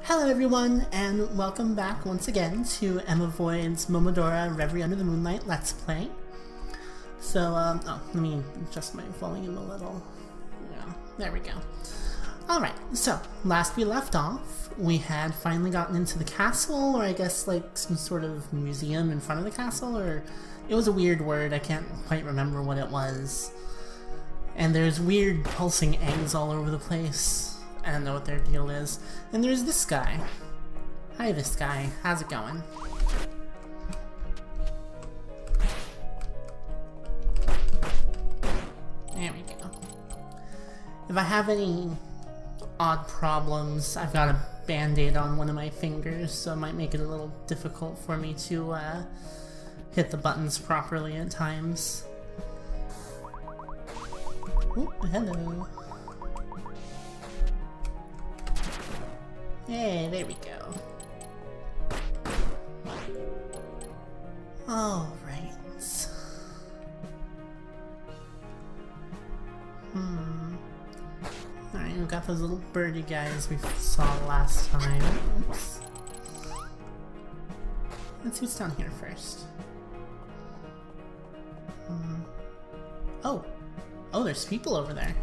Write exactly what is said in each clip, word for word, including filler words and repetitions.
Hello everyone, and welcome back once again to Emma Void's Momodora Reverie Under the Moonlight Let's Play. So, um, oh, let me adjust my volume a little. Yeah, there we go. Alright, so, last we left off, we had finally gotten into the castle, or I guess like some sort of museum in front of the castle, or it was a weird word, I can't quite remember what it was. And there's weird pulsing eggs all over the place. I don't know what their deal is. And there's this guy. Hi, this guy. How's it going? There we go. If I have any odd problems, I've got a band-aid on one of my fingers, so it might make it a little difficult for me to uh, hit the buttons properly at times. Oh, hello. Hey, there we go. Alright. Hmm. Alright, we've got those little birdie guys we saw last time. Oops. Let's see what's down here first. Hmm. Oh! Oh, there's people over there.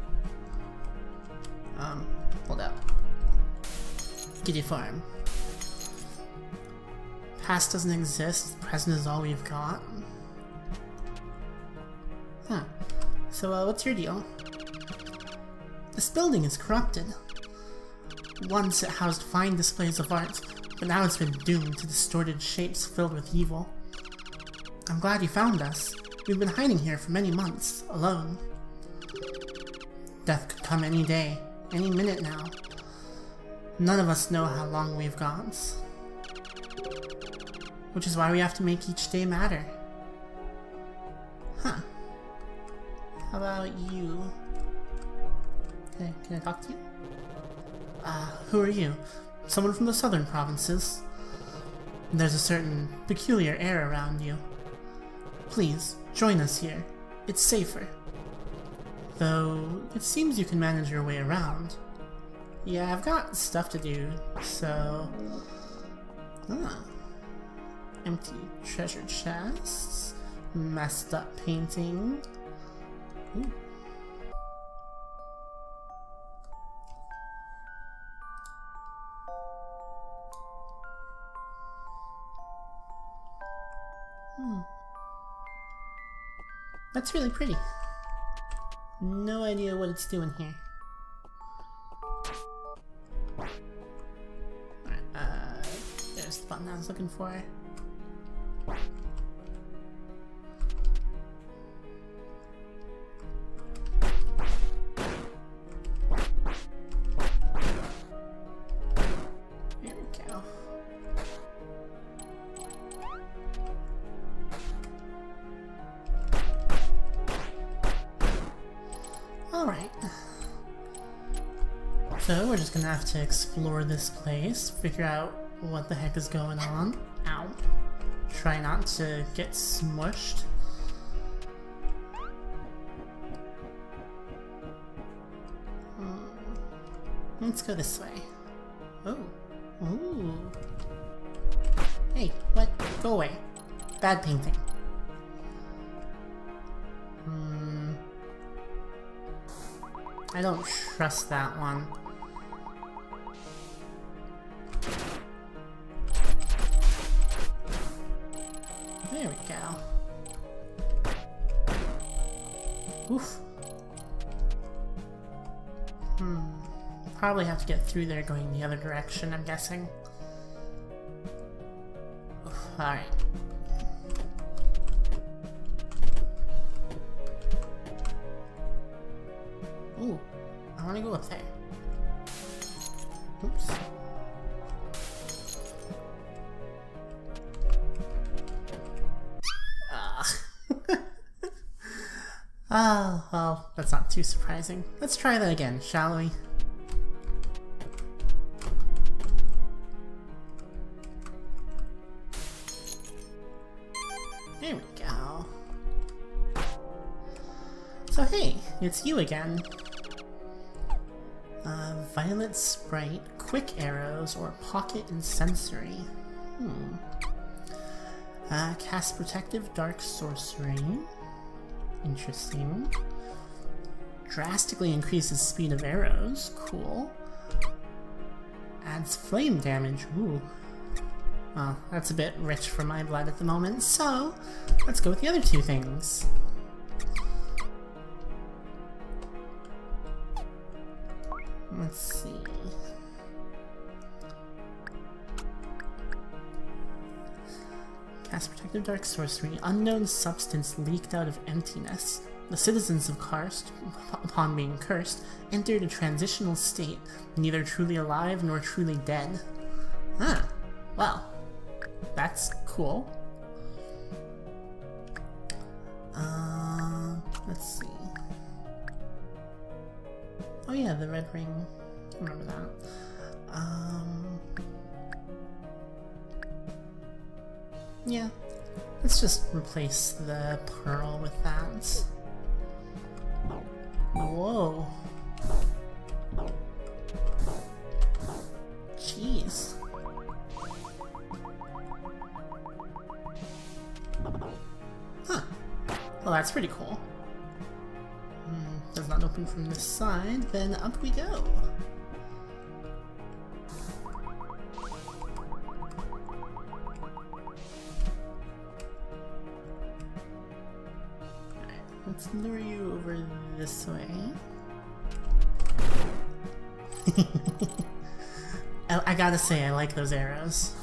Um, hold up. Giddy Farm. Past doesn't exist, present is all we've got. Huh. So, uh, what's your deal? This building is corrupted. Once it housed fine displays of art, but now it's been doomed to distorted shapes filled with evil. I'm glad you found us. We've been hiding here for many months, alone. Death could come any day, any minute now. None of us know how long we've got. Which is why we have to make each day matter. Huh. How about you? Can I, can I talk to you? Uh, who are you? Someone from the southern provinces. There's a certain peculiar air around you. Please, join us here. It's safer. Though, it seems you can manage your way around. Yeah, I've got stuff to do, so... Ah. Empty treasure chests. Messed up painting. Ooh. Hmm. That's really pretty. No idea what it's doing here. There's the button I was looking for. There we go. Alright. So we're just gonna have to explore this place, figure out what the heck is going on. Ow. Try not to get smushed. Hmm. Let's go this way. Oh. Ooh. Hey, what? Go away. Bad painting. Hmm. I don't trust that one. There we go. Oof. Hmm. Probably have to get through there going the other direction, I'm guessing. Alright. Ooh. I want to go up there. Oops. Oh, well, that's not too surprising. Let's try that again, shall we? There we go. So hey, it's you again. Uh, Violet Sprite, quick arrows or pocket and sensory. Hmm. Uh, cast protective dark sorcery. Interesting. Drastically increases speed of arrows. Cool. Adds flame damage. Ooh. Well, that's a bit rich for my blood at the moment, so let's go with the other two things. Let's see. Cast Protective Dark Sorcery. Unknown substance leaked out of emptiness. The citizens of Karst, upon being cursed, entered a transitional state, neither truly alive nor truly dead. Ah, well, that's cool. Uh, let's see. Oh yeah, the red ring. Remember that. Um, yeah, let's just replace the pearl with that. Whoa. Jeez. Huh. Well, that's pretty cool. Mm, does not open from this side, then up we go. Let's lure you over this way. I, I gotta say, I like those arrows.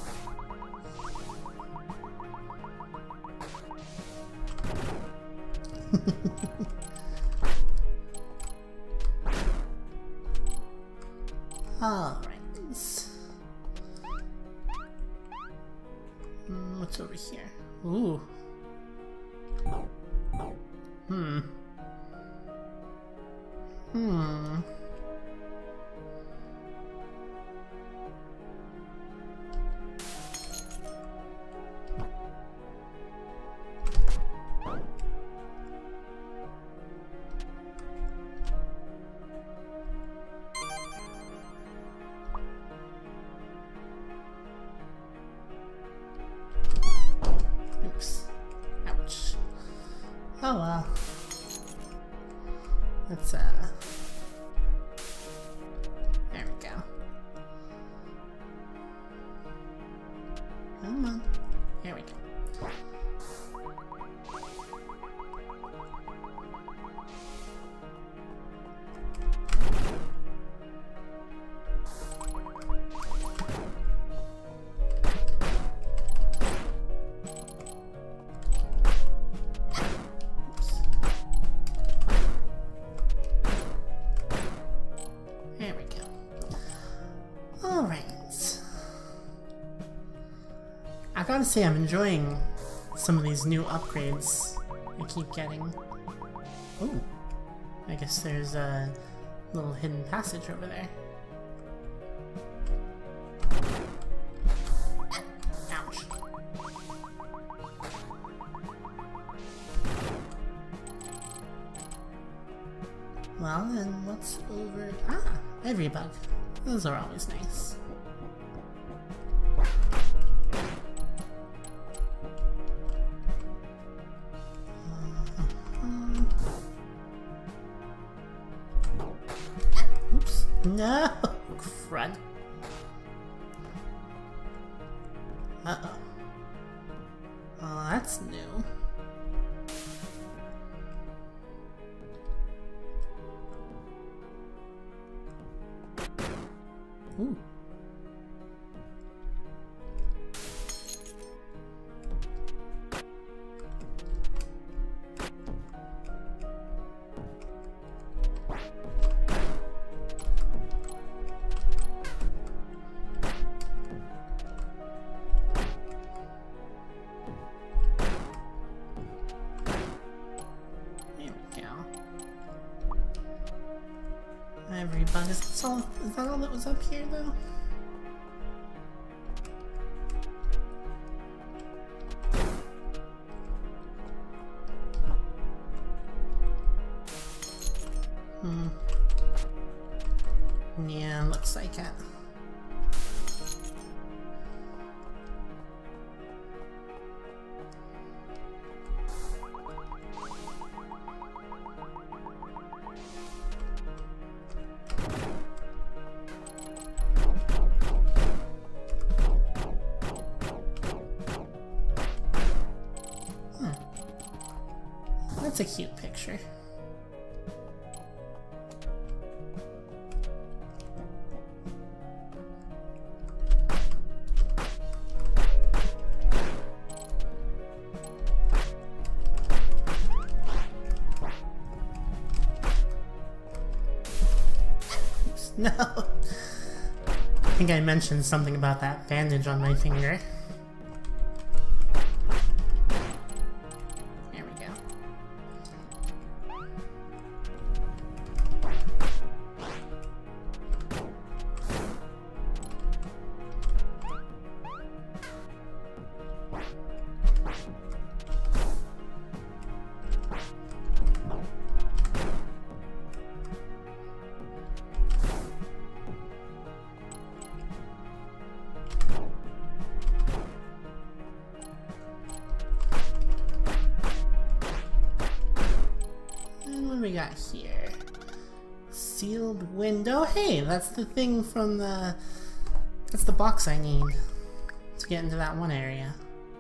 Alright. Mm, what's over here? Ooh. Hmm. Hmm. Oops. Ouch. Oh well. Let's, uh... there we go. Come on. Here we go. I gotta say, I'm enjoying some of these new upgrades I keep getting. Ooh, I guess there's a little hidden passage over there. Ouch. Well, then what's over... Ah, every bug. Those are always nice. No! Crud. Uh-oh. Oh, that's new. Ooh. Every bug. Is that all, is that all that was up here, though? Hmm. Yeah, looks like it. It's a cute picture. No. I think I mentioned something about that bandage on my finger. There we go. What do we got here? Sealed window? Hey, that's the thing from the... That's the box I need to get into that one area.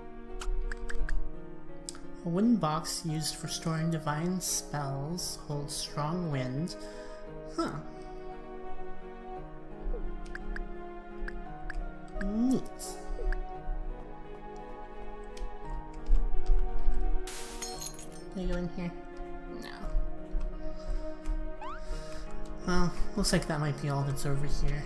A wooden box used for storing divine spells holds strong wind. Huh. Neat. Can I go in here? No. Well, looks like that might be all that's over here.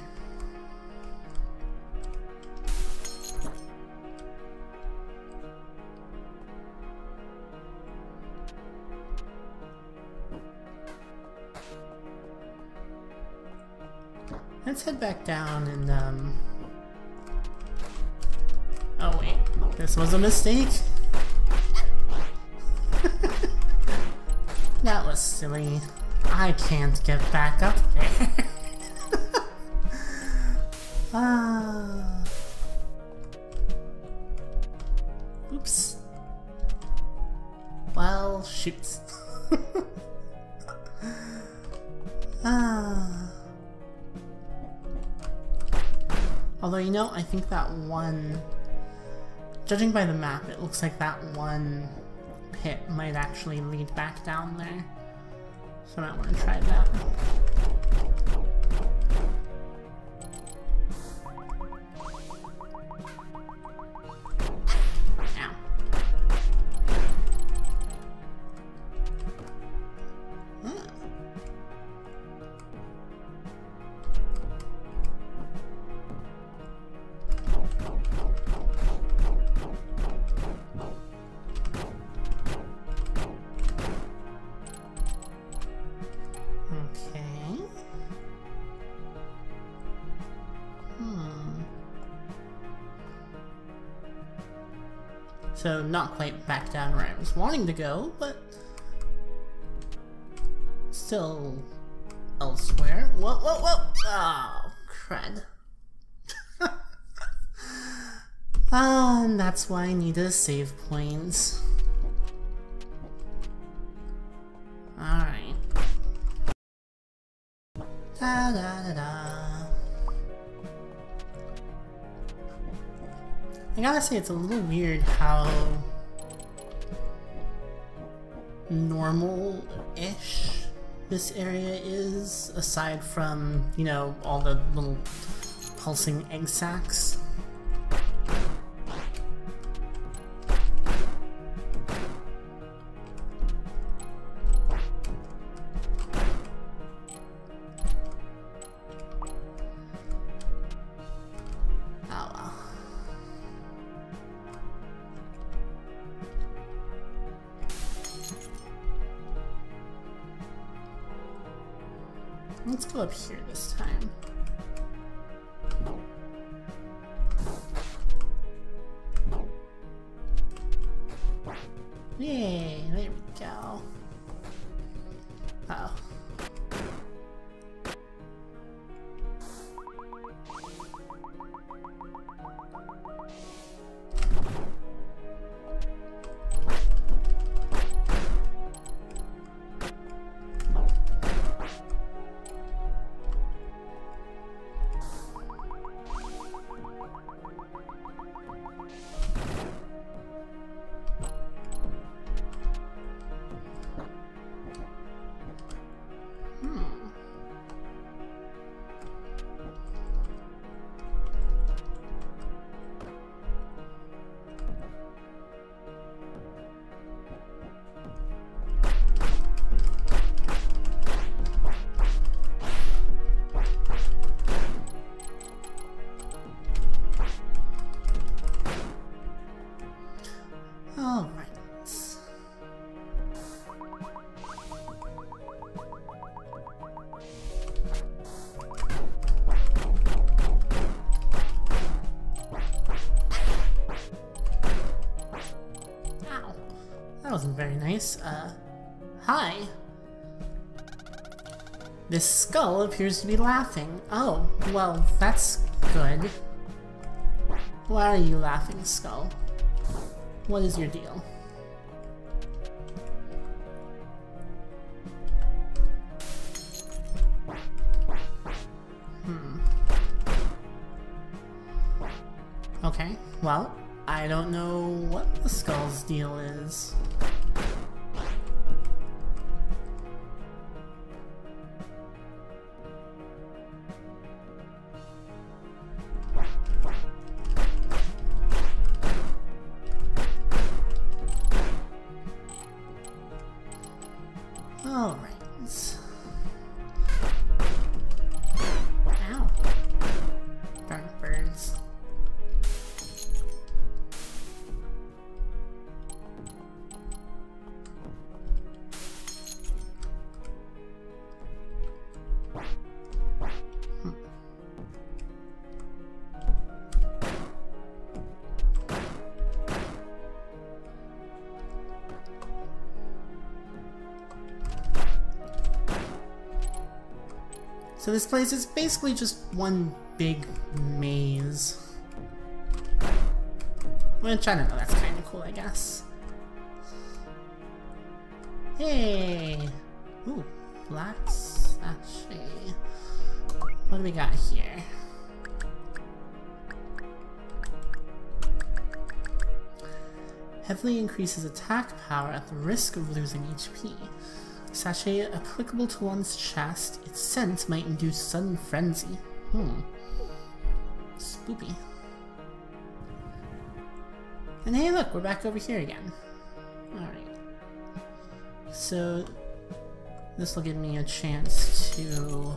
Let's head back down and, um... oh wait, this was a mistake? That was silly. I can't get back up there. Ah. Oops. Well, shoot. Ah. Although, you know, I think that one... Judging by the map, it looks like that one pit might actually lead back down there. So I might want to try that. Ow. Hmm. So not quite back down where I was wanting to go, but still elsewhere. Whoa, whoa, whoa! Oh, crud. Ah, and that's why I need to save points. Alright. Da da da da. I gotta say, it's a little weird how normal-ish this area is, aside from, you know, all the little pulsing egg sacs. Let's go up here this time. Yay, there we go. Uh oh. wasn't very nice. Uh, hi. This skull appears to be laughing. Oh, well, that's good. Why are you laughing, skull? What is your deal? Hmm. Okay, well, I don't know what the skull's deal is. Alright. Ow. Darn birds. Hmm. So this place is basically just one big maze. Which, I don't know, that's kind of cool, I guess. Hey! Ooh, black sachet. What do we got here? Heavily increases attack power at the risk of losing H P. Sachet applicable to one's chest. Its scent might induce sudden frenzy. Hmm. Spoopy. And hey look, we're back over here again. Alright. So, this will give me a chance to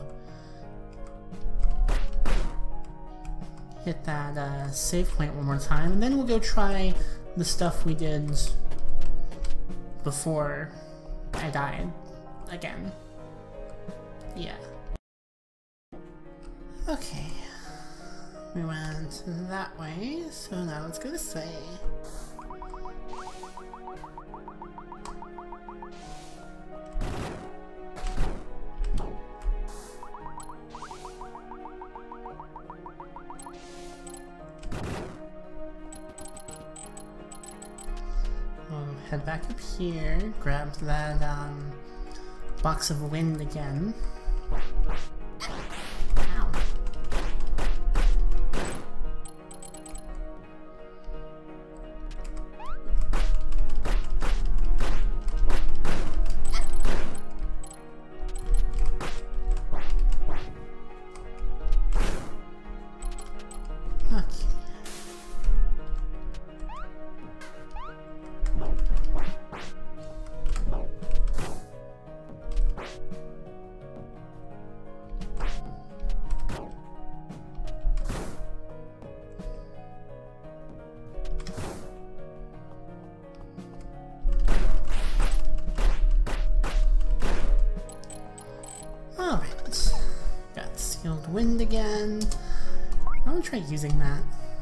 hit that uh, save point one more time, and then we'll go try the stuff we did before I died again. Yeah. Okay. We went that way, so now let's go this way. We'll head back up here, grab that um, box of wind again. Ow. Alright, got sealed wind again. I want to try using that.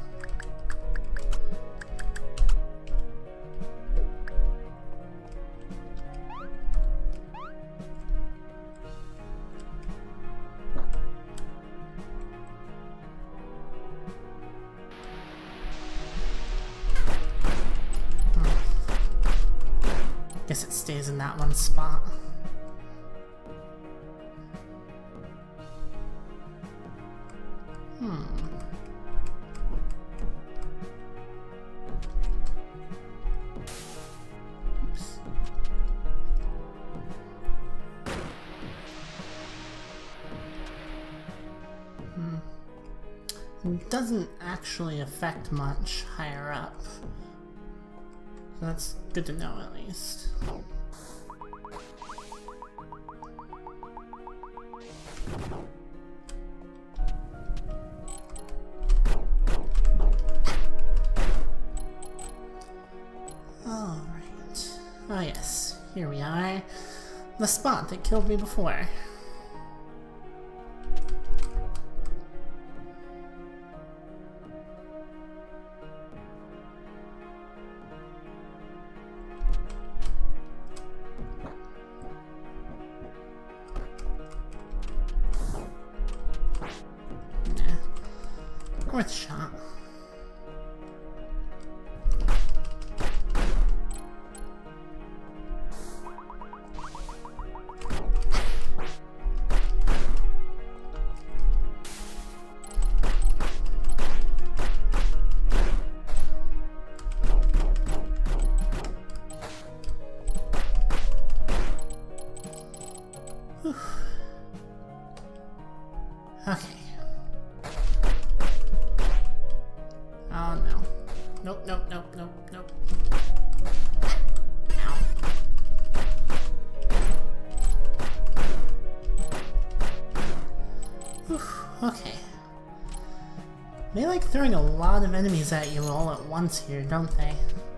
Hmm. Guess it stays in that one spot. Hmm. Oops. Hmm. It doesn't actually affect much higher up. So that's good to know at least. Oh yes, here we are. The spot that killed me before. Worth a shot. Okay. Oh no. Nope, nope, nope, nope, nope. Ow. Whew, okay. They like throwing a lot of enemies at you all at once here, don't they?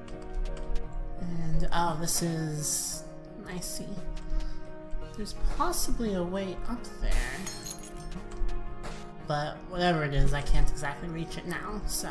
And oh, this is... I see. There's possibly a way up there. But whatever it is, I can't exactly reach it now, so...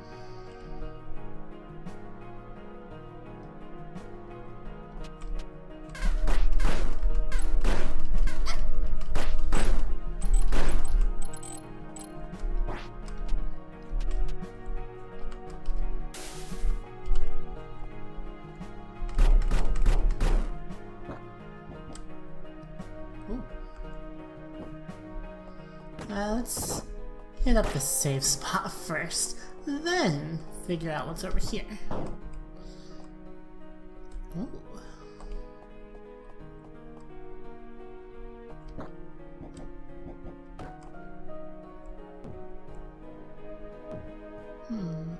Uh, let's hit up the safe spot first, then figure out what's over here. Ooh. Hmm.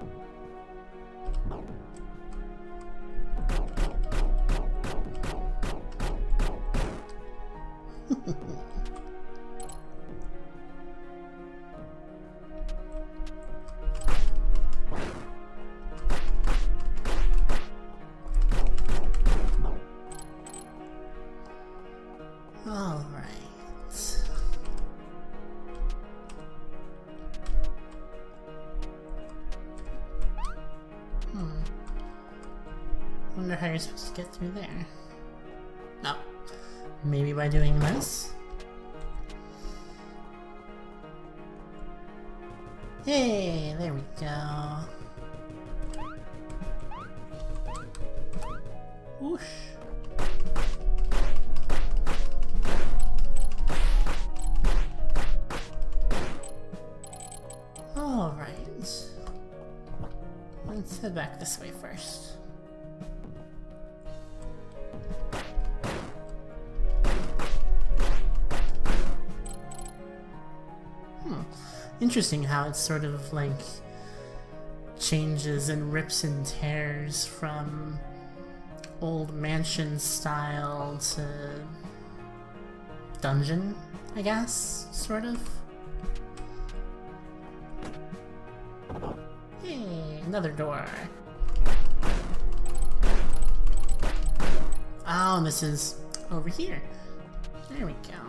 I wonder how you're supposed to get through there. No. Maybe by doing this? Hey, there we go. Whoosh. Alright. Let's head back this way first. Interesting how it's sort of like changes and rips and tears from old mansion style to dungeon, I guess, sort of. Hey, another door. Oh, and this is over here. There we go.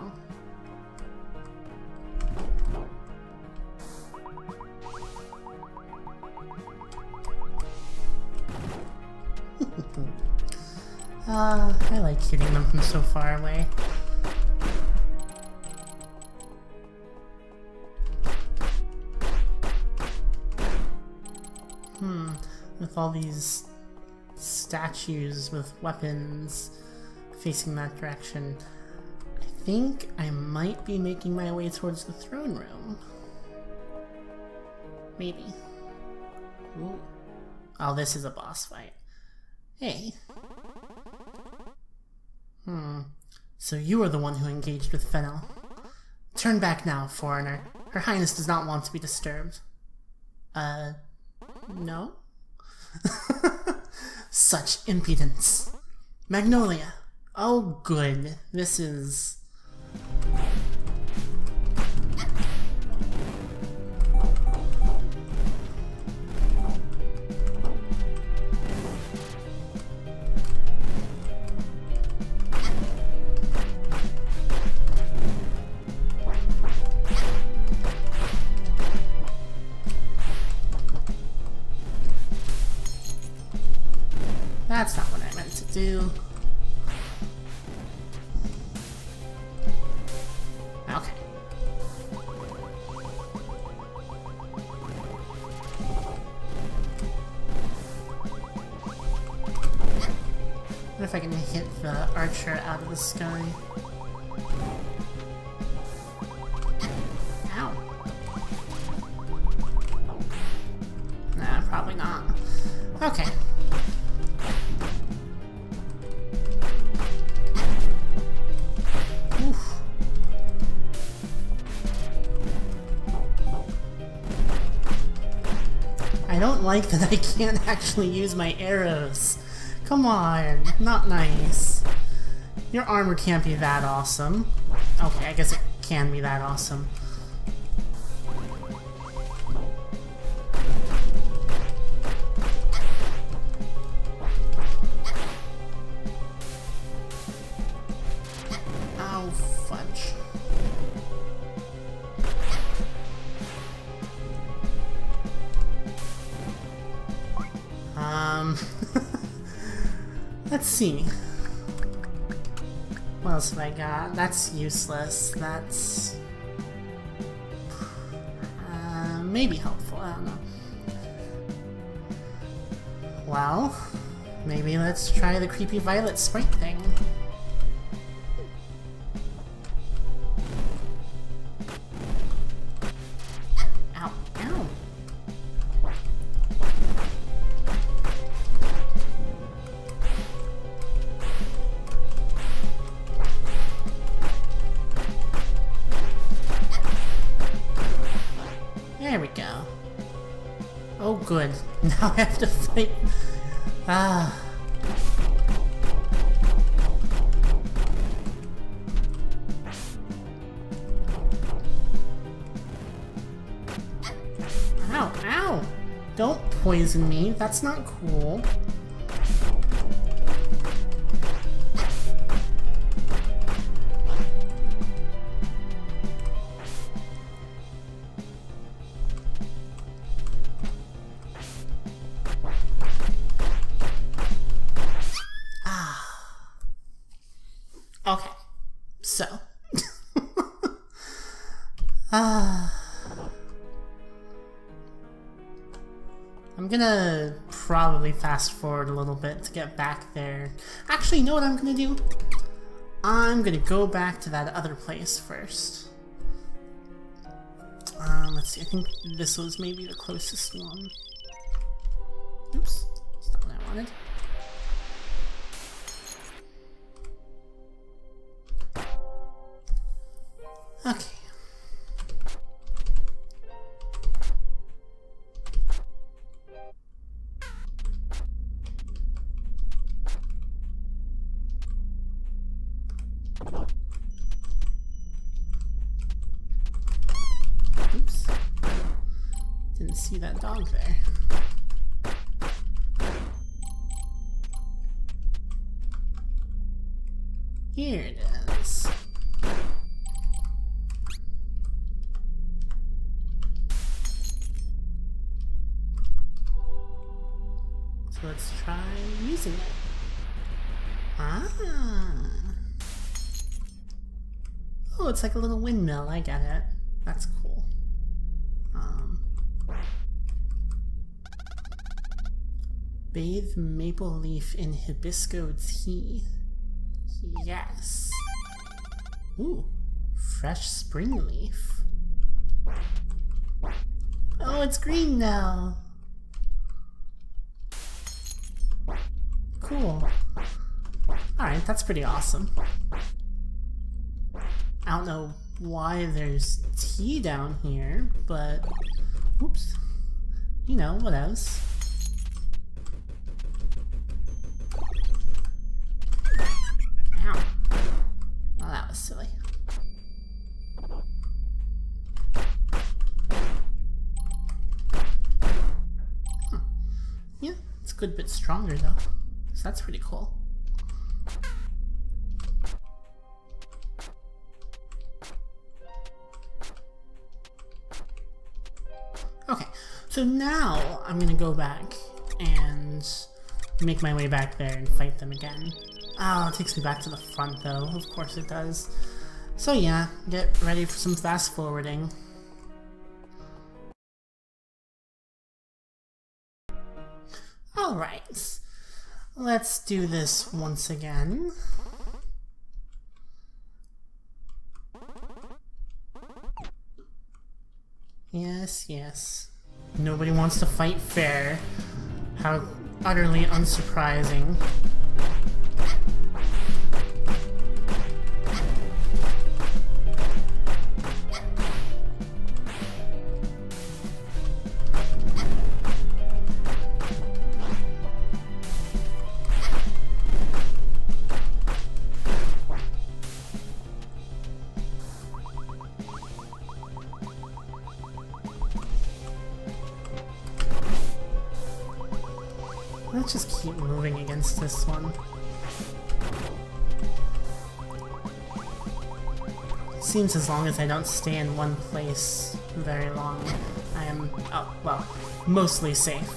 Uh, I like hitting them from so far away. Hmm, with all these statues with weapons facing that direction, I think I might be making my way towards the throne room. Maybe. Ooh. Oh, this is a boss fight. Hey. Hmm. So you are the one who engaged with Fennel. Turn back now, foreigner. Her Highness does not want to be disturbed. Uh, no? Such impudence. Magnolia. Oh, good. This is... That's not what I meant to do. Okay. if I can hit the archer out of the sky. Ow. Nah, probably not. Okay. Oof. I don't like that I can't actually use my arrows. Come on, not nice. Your armor can't be that awesome. Okay, I guess it can be that awesome. Oh, fudge. Um... Let's see. What else have I got? That's useless. That's... Uh, maybe helpful. I don't know. Well, maybe let's try the creepy violet sprite thing. Ow. Ow. There we go. Oh good. Now I have to fight... Ah. Ow, ow! Don't poison me, that's not cool. Okay, so ah, I'm gonna probably fast forward a little bit to get back there. Actually, you know what I'm gonna do? I'm gonna go back to that other place first. Um, let's see, I think this was maybe the closest one. Oops, that's not what I wanted. Okay. Oops. Didn't see that dog there. Here it is. Let's try using it. Ah. Oh, it's like a little windmill. I get it. That's cool. Um, bathe maple leaf in hibisco tea. Yes. Ooh, fresh spring leaf. Oh, it's green now. Cool. Alright, that's pretty awesome. I don't know why there's tea down here, but... Oops. You know, what else? Ow. Oh, that was silly. Huh. Yeah, it's a good bit stronger though. So that's pretty cool. Okay, so now I'm gonna go back and make my way back there and fight them again. Oh, it takes me back to the front though, of course it does. So yeah, get ready for some fast forwarding. Alright. Let's do this once again. Yes, yes. Nobody wants to fight fair. How utterly unsurprising. Let's just keep moving against this one. Seems as long as I don't stay in one place very long, I am, oh, well, mostly safe.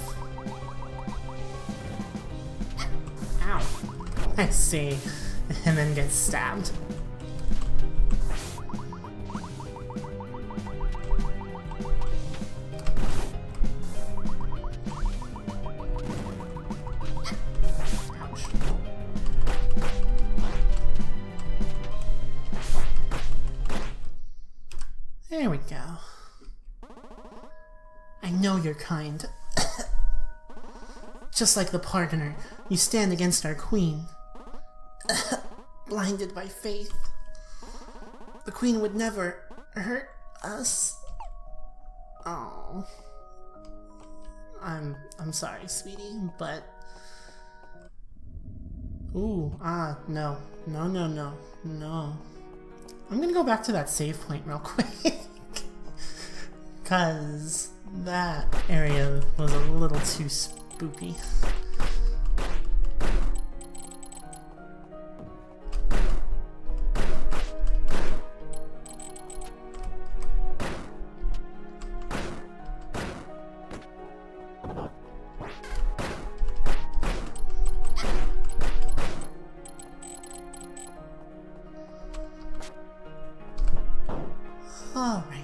Ow. I see. And then get stabbed. There we go. I know you're kind. Just like the Pardoner, you stand against our queen. Blinded by faith. The queen would never hurt us. Oh. I'm I'm sorry, sweetie, but ooh, ah, no. No, no, no. No. I'm gonna go back to that save point real quick. Cause that area was a little too spooky. Alright.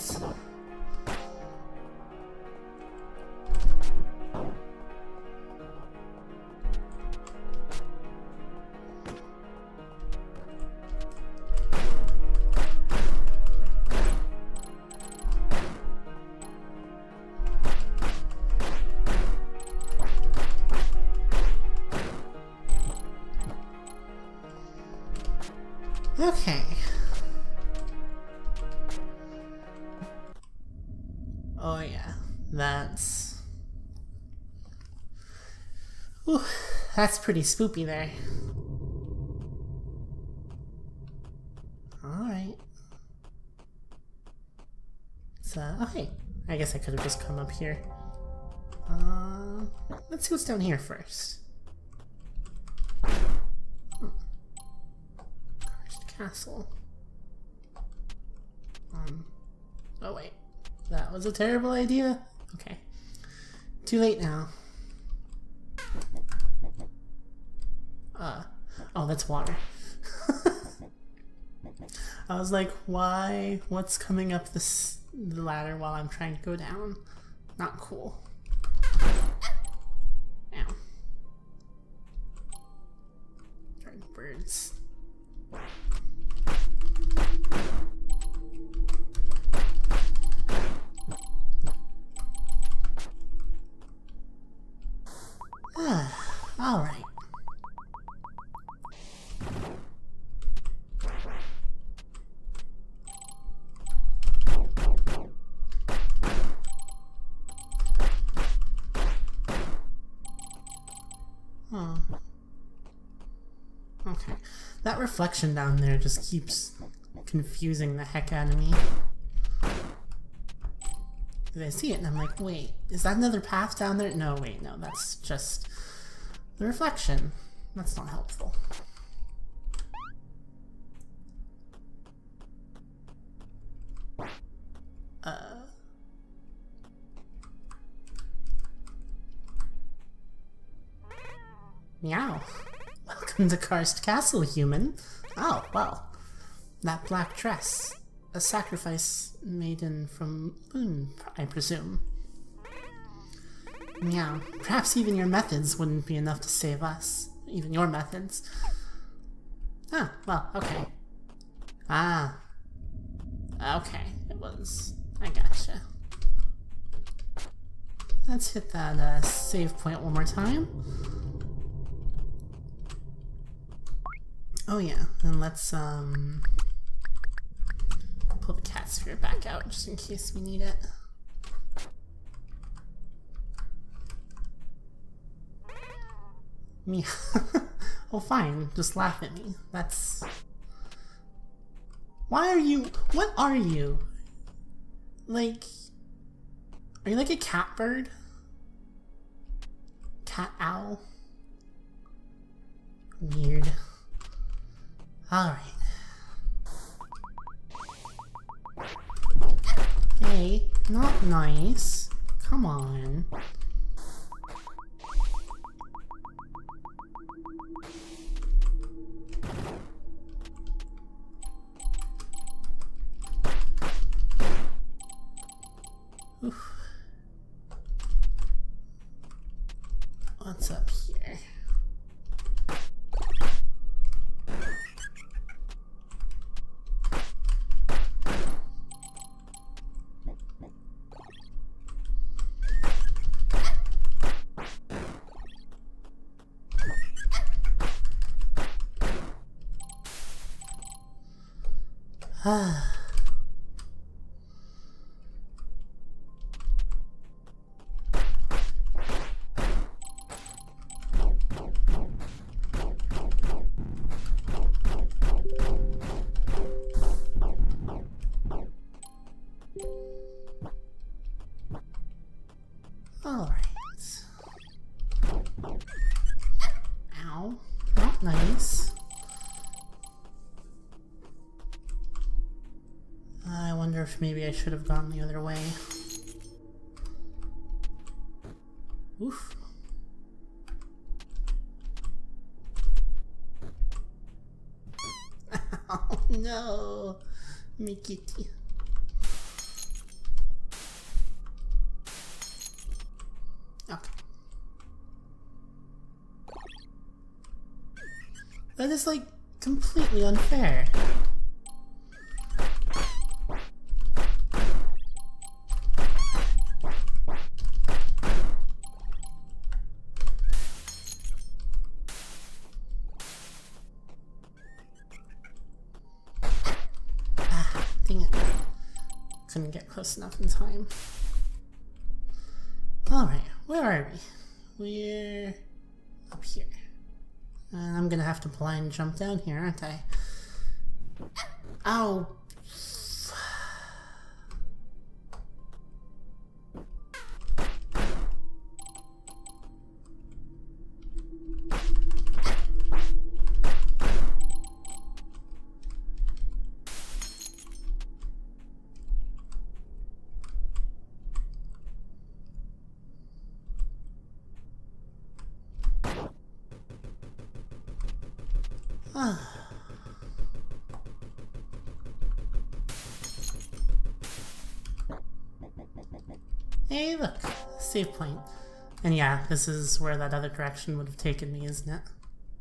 Okay. Oh yeah, that's... Ooh, that's pretty spoopy there. Alright. So, okay. I guess I could have just come up here. Uh, let's see what's down here first. Hmm. Cursed Castle. Um, oh wait. That was a terrible idea? Okay. Too late now. Uh, oh, that's water. I was like, why? What's coming up this the ladder while I'm trying to go down? Not cool. Ow. Darn birds. All right. Oh. Okay. That reflection down there just keeps confusing the heck out of me. I see it and I'm like, wait, is that another path down there? No, wait, no, that's just the reflection. That's not helpful. Uh... Meow. Welcome to Cursed Castle, human. Oh, well. That black dress. A sacrifice maiden from Moon, I presume. Yeah, perhaps even your methods wouldn't be enough to save us. Even your methods. Ah, well, okay. Ah. Okay, it was... I gotcha. Let's hit that uh, save point one more time. Oh yeah, and let's um pull the cat sphere back out just in case we need it. Me. Oh fine, just laugh at me. That's... Why are you... What are you? Like... Are you like a cat bird? Cat owl? Weird. Alright. Hey, not nice. Come on. Oof. What's up here? Ah. Alright. Ow. Not nice. I wonder if maybe I should have gone the other way. Oof. Oh no, Mikiti. Okay. That is like completely unfair. Couldn't get close enough in time. Alright, where are we? We're up here. And I'm gonna have to blind jump down here, aren't I? Ow! Hey, look, save point. And yeah, this is where that other direction would have taken me, isn't it?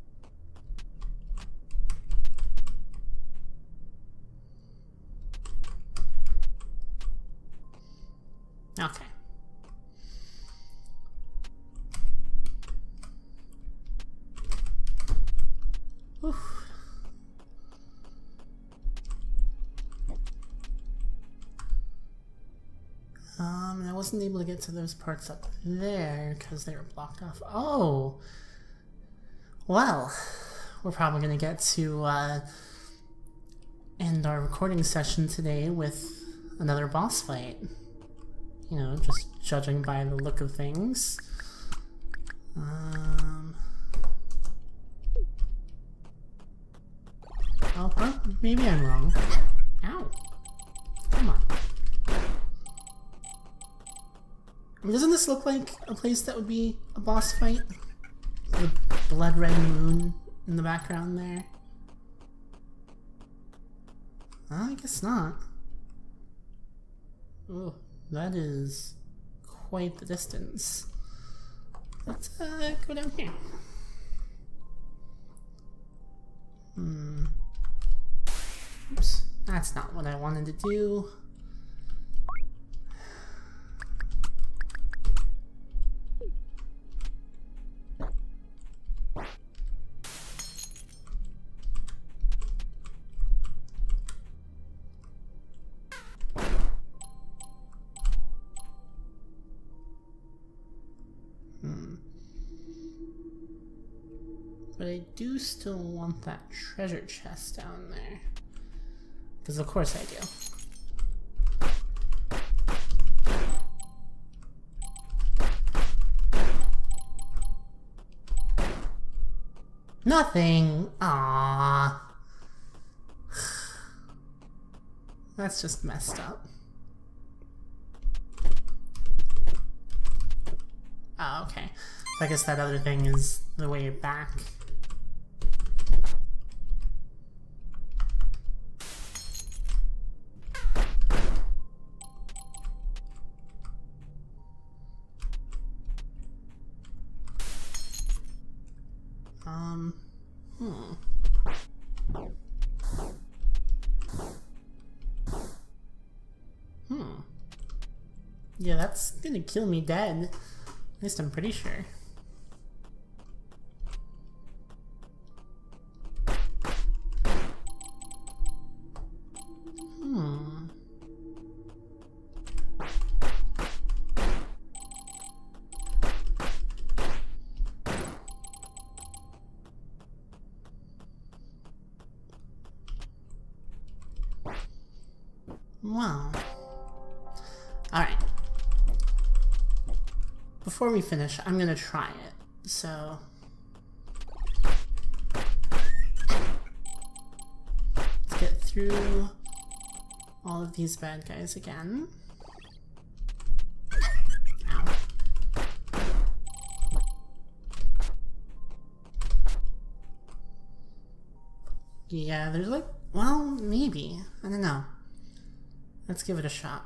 Okay. Oof. Um, and I wasn't able to get to those parts up there because they were blocked off. Oh! Well, we're probably going to get to uh, end our recording session today with another boss fight. You know, just judging by the look of things. Um... Oh, well, maybe I'm wrong. Ow! Come on. I mean, doesn't this look like a place that would be a boss fight? The blood red moon in the background there. Uh, I guess not. Oh, that is quite the distance. Let's uh, go down here. Hmm. Oops, that's not what I wanted to do. But I do still want that treasure chest down there. Because of course I do. Nothing! Aww. That's just messed up. Oh, okay. So I guess that other thing is the way back. Um, hmm. Hmm. Yeah, that's gonna kill me dead. At least I'm pretty sure. Hmm. Wow. Alright. Before we finish, I'm gonna try it. So... let's get through all of these bad guys again. Ow. Yeah, there's like... well, maybe. I don't know. Let's give it a shot.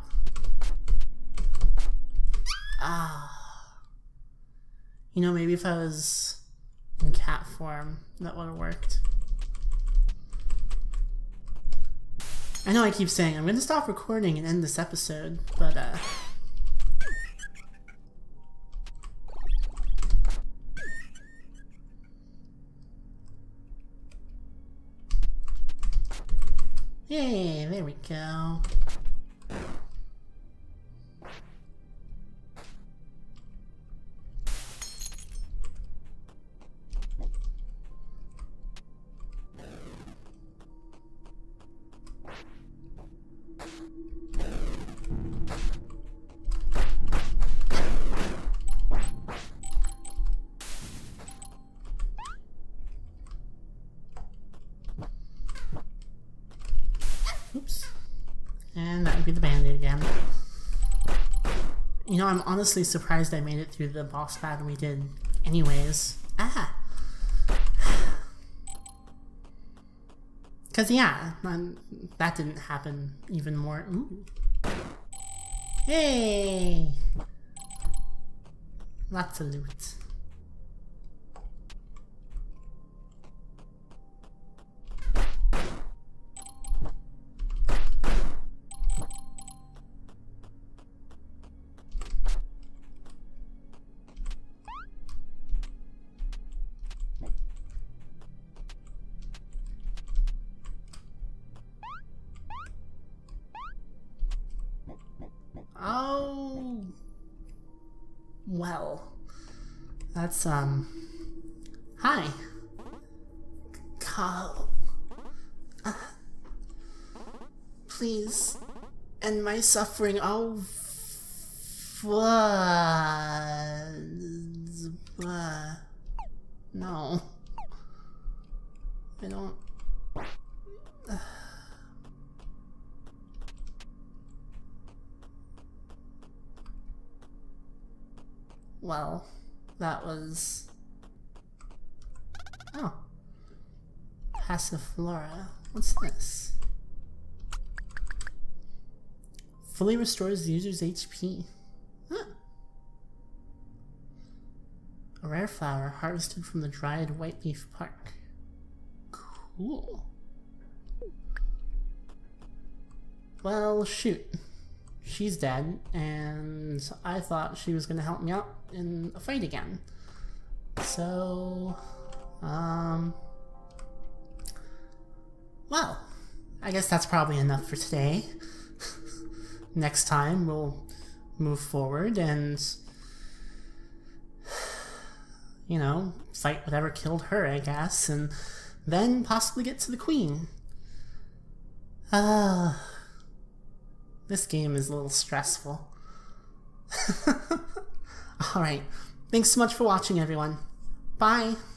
Ah. You know, maybe if I was in cat form, that would have worked. I know I keep saying I'm gonna stop recording and end this episode, but uh... yay, there we go. Oops. And that would be the bandit again. You know, I'm honestly surprised I made it through the boss battle we did anyways. Ah! Cause yeah, um, that didn't happen even more. Ooh. Hey! Lots of loot. Oh, well, that's, um, hi, Carl, uh, please, end my suffering. Oh, what, uh, no, I don't, uh. Well, that was... oh. Passiflora. What's this? Fully restores the user's H P. Huh. A rare flower harvested from the dried whiteleaf park. Cool. Well, shoot. She's dead, and I thought she was going to help me out in a fight again. So, um... well, I guess that's probably enough for today. Next time we'll move forward and, you know, fight whatever killed her, I guess, and then possibly get to the queen. Ah, uh, this game is a little stressful. Alright, thanks so much for watching, everyone. Bye!